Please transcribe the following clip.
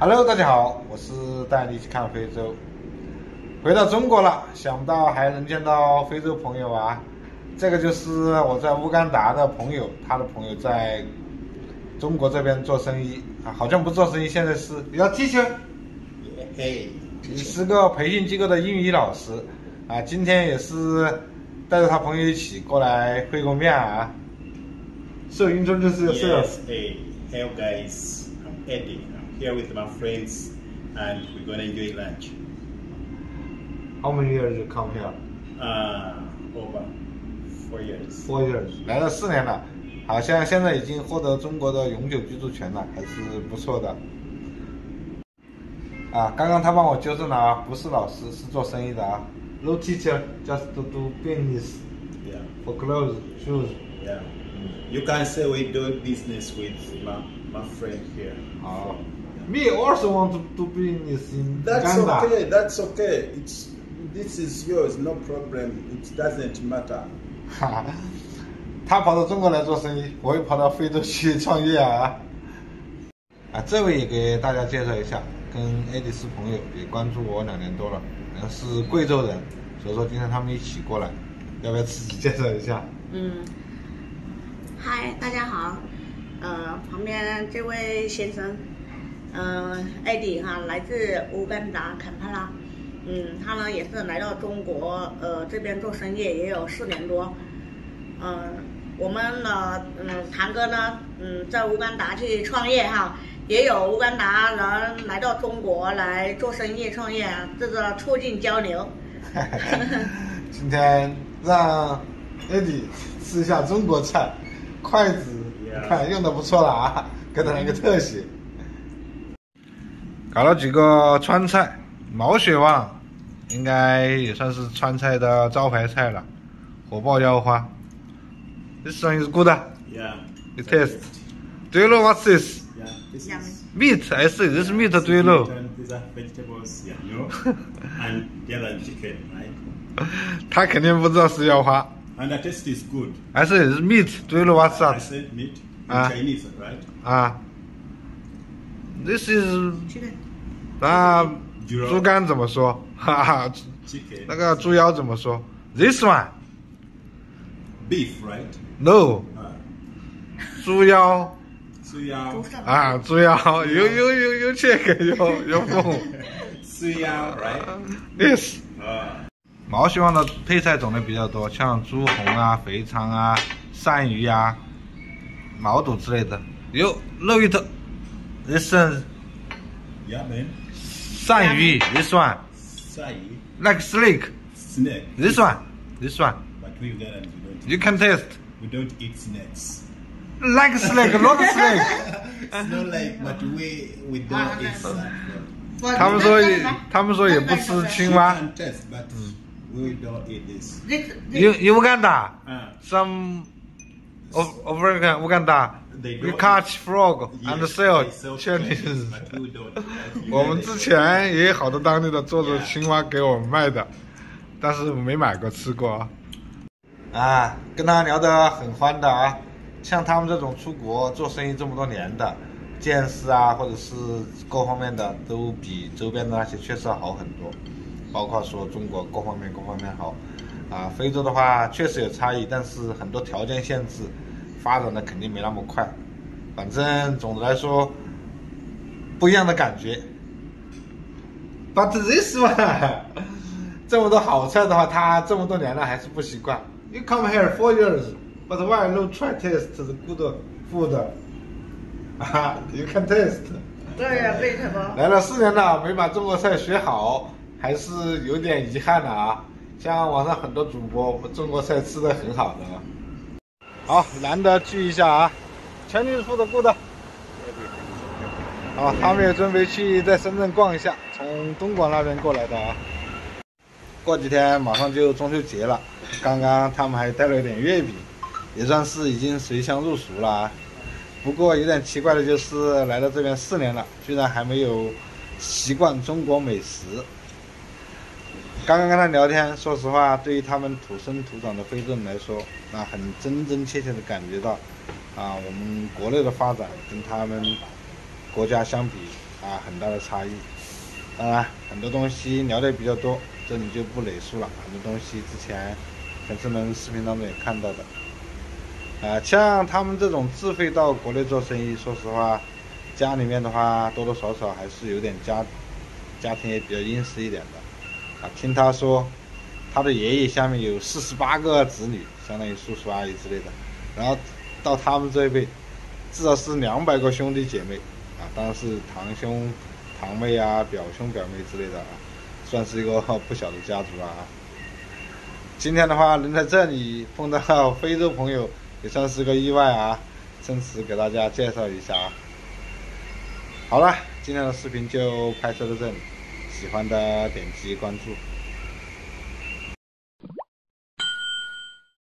Hello， 大家好，我是带你去看非洲。回到中国了，想不到还能见到非洲朋友啊！这个就是我在乌干达的朋友，他的朋友在中国这边做生意啊，好像不做生意，现在是要 teacher， 嘿， 你是个培训机构的英语老师啊，今天也是带着他朋友一起过来会个面啊。So introduce yourself. Yes, hey, hello guys, I'm Eddie. I'm here with my friends, and we're gonna enjoy lunch. How many years you come here? Over 4 years. 4 years， 来了4年了，好像现在已经获得中国的永久居住权了，还是不错的。啊，刚刚他帮我纠正了啊，不是老师，是做生意的啊。No teacher, just to do business Yeah, for clothes, shoes. yeah. You can say we do business with my friend here. 好，Me also want to do business in That's Uganda. okay. That's okay. This is yours, no problem. It doesn't matter. 哈哈，他跑到中国来做生意，我又跑到非洲去创业啊！啊，这位也给大家介绍一下，跟爱丽丝朋友也关注我2年多了，是贵州人，所以说今天他们一起过来，要不要自己介绍一下？ 嗨，大家好，旁边这位先生，艾迪哈，来自乌干达坎帕拉，他呢也是来到中国，这边做生意也有4年多，我们呢，堂哥呢，在乌干达去创业哈，也有乌干达人来到中国来做生意创业，这个促进交流。 今天让艾迪吃一下中国菜。筷子，你看用的不错了啊，给他一个特写。搞了几个川菜，毛血旺，应该也算是川菜的招牌菜了。火爆腰花 ，This one is good. Yeah. It tastes. Do you know what's this? Yeah. This is Meat. I see. This meat. Do you know? These are vegetables. Yeah. You know. And the other chicken, right? 他肯定不知道是腰花。 And the taste is good. I said it's meat. Do you know what's I that? said meat in Chinese, right? 啊 ，This is 猪肝怎么说？哈哈，那个猪腰怎么说 ？This one. Beef, right? No. 猪腰。 猪腰。 啊，猪腰，有check有缝。 猪腰 ，right? Yes. 毛血旺的配菜种类比较多，像猪红啊、肥肠啊、鳝鱼啊、毛肚之类的。有肉一头 ，this one. Yeah, man. 鳝鱼 ，this one. 鳝鱼 Like snake. Snake. This one. This one. But we Ugandans, we don't. You can taste. We don't eat snakes. Like snake, not snake. It's not like, but we don't eat snake. 他们说也不吃青蛙。 You can taste, but we don't eat this. In Uganda, some of Uganda, we catch frog and sell Chinese. 我们之前也有好多当地的做着青蛙给我们卖的，但是没买过吃过。啊，跟他聊得很欢的啊，像他们这种出国做生意这么多年的，见识啊或者是各方面的都比周边的那些确实要好很多。包括说中国各方面好，啊，非洲的话确实有差异，但是很多条件限制，发展的肯定没那么快。反正总的来说，不一样的感觉。But this one， 这么多好菜的话，他这么多年了还是不习惯。You come here 4 years, but why no try taste the good food? 啊 ，You can taste。 对呀，为什么？ 来了4年了，没把中国菜学好。还是有点遗憾的啊，像网上很多主播中国菜吃的很好的。好，难得聚一下啊，全军负的顾的。好，他们也准备去在深圳逛一下，从东莞那边过来的啊。过几天马上就中秋节了，刚刚他们还带了一点月饼，也算是已经随乡入俗了啊。不过有点奇怪的就是来到这边4年了，居然还没有习惯中国美食。刚刚跟他聊天，说实话，对于他们土生土长的非洲人来说，很真真切切的感觉到，我们国内的发展跟他们国家相比， 很大的差异。当然，很多东西聊的比较多，这里就不累述了。很多东西之前粉丝们视频当中也看到的。像他们这种自费到国内做生意，说实话，家里面的话多多少少还是有点家庭也比较殷实一点的。听他说，他的爷爷下面有48个子女，相当于叔叔阿姨之类的。然后到他们这一辈，至少是200个兄弟姐妹当然是堂兄、堂妹表兄、表妹之类的算是一个不小的家族今天的话能在这里碰到非洲朋友，也算是个意外趁此给大家介绍一下好了，今天的视频就拍摄到这里，喜欢的点击关注。